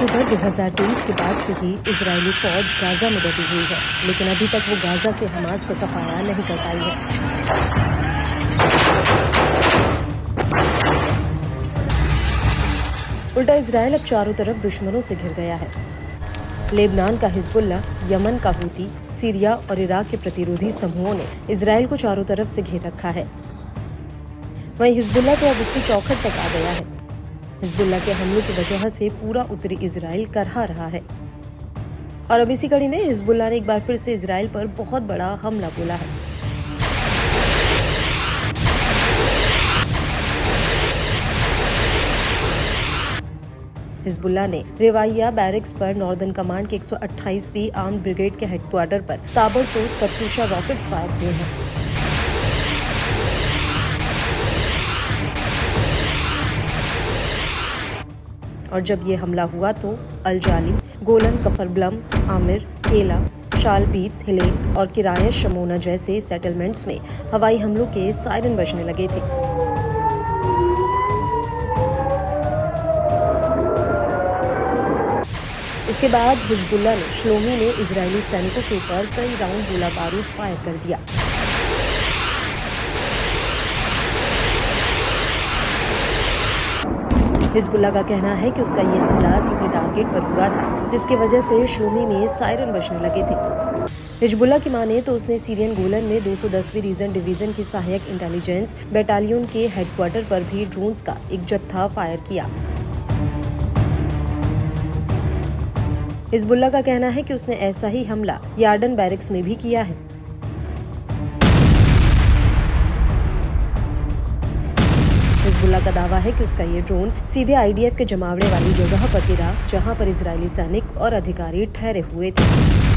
अक्टूबर 2023 के बाद से ही इजरायली फौज गाजा में डटी हुई है, लेकिन अभी तक वो गाजा से हमास का सफाया नहीं कर पाई है। उल्टा इजरायल अब चारों तरफ दुश्मनों से घिर गया है। लेबनान का हिजबुल्ला, यमन का हूती, सीरिया और इराक के प्रतिरोधी समूहों ने इजरायल को चारों तरफ से घेर रखा है। वहीं हिजबुल्ला तो अब उसकी चौखट तक आ गया है। हिजबुल्ला के हमलों की वजह से पूरा उत्तरी इजरायल करहा रहा है और अब इसी कड़ी में हिजबुल्ला ने एक बार फिर से इजरायल पर बहुत बड़ा हमला बोला है। हिजबुल्ला ने रेवाइया बैरिक्स पर नॉर्दर्न कमांड के 128वीं आर्म्ड ब्रिगेड के हेडक्वार्टर पर ताबड़तोड़ कत्यूशा रॉकेट्स फायर किए हैं। और जब ये हमला हुआ तो अल जालिम, गोलन, कफरब्लम, आमिर, केला, शालबीत, हिलेल और किरायत शमोना जैसे सेटलमेंट्स में हवाई हमलों के सायरन बजने लगे थे। इसके बाद हिजबुल्ला ने श्लोमी में इजरायली सैनिकों के ऊपर कई राउंड गोला बारूद फायर कर दिया। हिजबुल्ला का कहना है कि उसका ये हमला सीधे टारगेट पर हुआ था, जिसकी वजह से श्लोमी में सायरन बजने लगे थे। हिजबुल्ला की माने तो उसने सीरियन गोलन में 210वीं रीजन डिवीजन की सहायक इंटेलिजेंस बटालियन के हेडक्वार्टर पर भी ड्रोन्स का एक जत्था फायर किया। हिजबुल्ला का कहना है कि उसने ऐसा ही हमला यार्डन बैरिक्स में भी किया है। हिजबुल्ला का दावा है कि उसका ये ड्रोन सीधे आईडीएफ के जमावड़े वाली जगह पर गिरा, जहां पर इजरायली सैनिक और अधिकारी ठहरे हुए थे।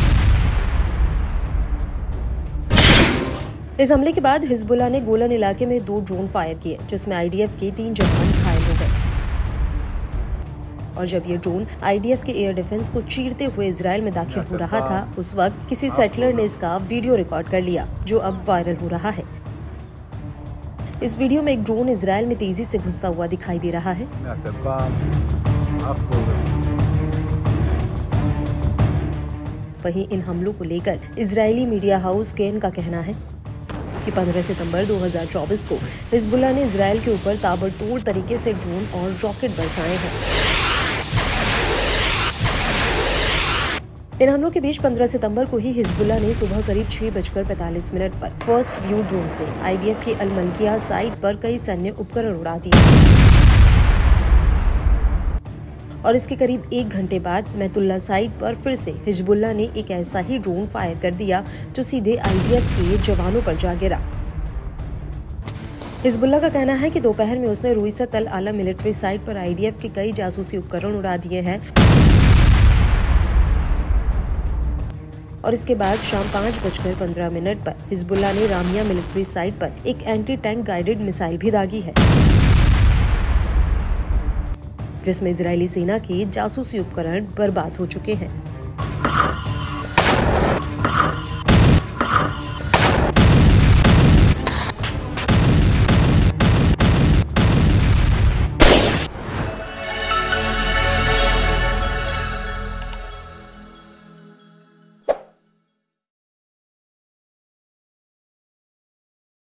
इस हमले के बाद हिजबुल्ला ने गोलन इलाके में 2 ड्रोन फायर किए, जिसमें आईडीएफ के 3 जवान घायल हो गए। और जब ये ड्रोन आईडीएफ के एयर डिफेंस को चीरते हुए इजरायल में दाखिल हो रहा था, उस वक्त किसी सेटलर ने इसका वीडियो रिकॉर्ड कर लिया, जो अब वायरल हो रहा है। इस वीडियो में एक ड्रोन इजरायल में तेजी से घुसता हुआ दिखाई दे रहा है। वहीं इन हमलों को लेकर इजरायली मीडिया हाउस केन का कहना है कि 15 सितंबर 2024 को हिजबुल्ला ने इजरायल के ऊपर ताबड़तोड़ तरीके से ड्रोन और रॉकेट बरसाए हैं। इन हमलों के बीच 15 सितंबर को ही हिजबुल्ला ने सुबह करीब 6:45 पर फर्स्ट व्यू ड्रोन से आईडीएफ की अल मलकिया साइट पर कई सैन्य उपकरण उड़ा दिए और इसके करीब 1 घंटे बाद मैतुल्ला साइट पर फिर से हिजबुल्ला ने एक ऐसा ही ड्रोन फायर कर दिया, जो सीधे आईडीएफ के जवानों पर जा गिरा। हिजबुल्ला का कहना है कि दोपहर में उसने रुईसत अल आला मिलिट्री साइट पर आईडीएफ के कई जासूसी उपकरण उड़ा दिए हैं और इसके बाद शाम 5:15 पर हिजबुल्ला ने रामिया मिलिट्री साइट पर एक एंटी टैंक गाइडेड मिसाइल भी दागी है, जिसमें इजरायली सेना के जासूसी उपकरण बर्बाद हो चुके हैं।